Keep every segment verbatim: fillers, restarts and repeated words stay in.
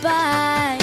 by.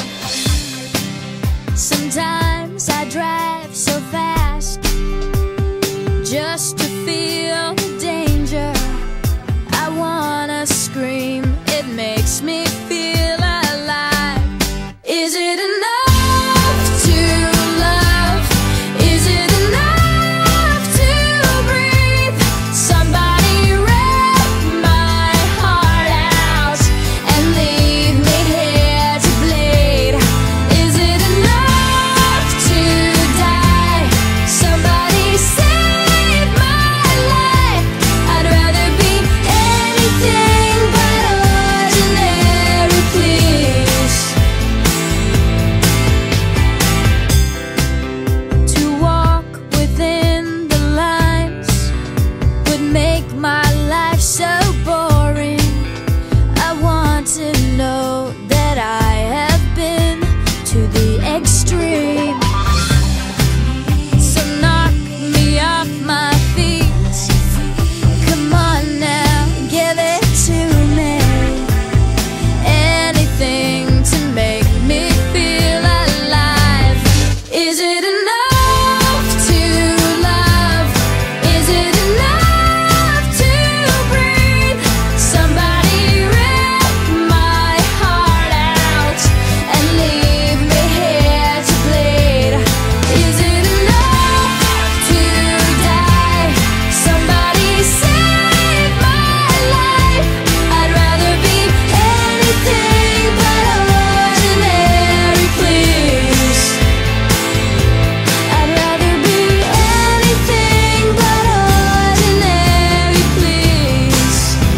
Sometimes I drive so fast just to feel the danger. I wanna scream, it makes me feel alive. Is it enough to love? Is it enough to breathe? Somebody rip my heart out and leave me here to bleed. Is it enough to die? Somebody save my life. I'd rather be anything but ordinary, please. To walk within the lines would make my life so boring. I want to know that I have been to the extreme. So knock me off my feet. Come on now, give it to me. Anything to make me feel alive. Is it enough to love? Is it enough to breathe? Somebody rip my heart out and leave me here to bleed. Is it enough to die? Somebody save my life. I'd rather be anything but ordinary, please. I'd rather be anything but ordinary, please.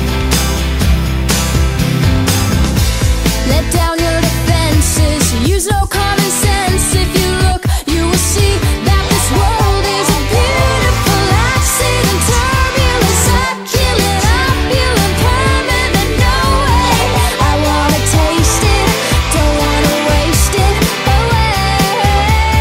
Let down your defenses, use no common sense. If you look, you will see that this world is a beautiful accident. Turbulence, succulent, opulent, permanent, no way. I wanna taste it, don't wanna waste it away.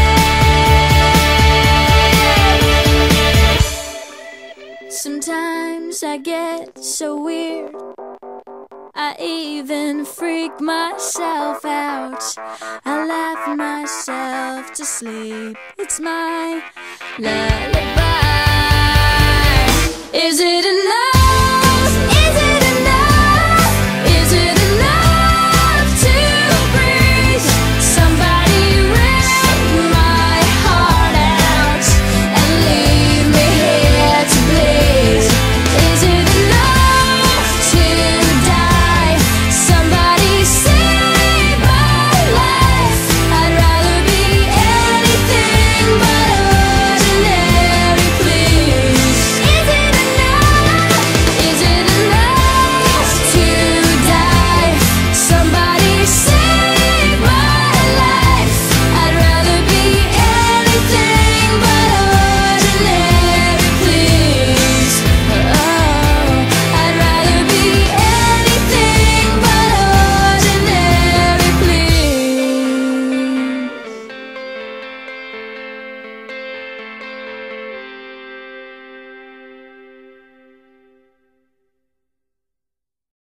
Sometimes I get so weird, I even freak myself out. I laugh myself to sleep. It's my lullaby.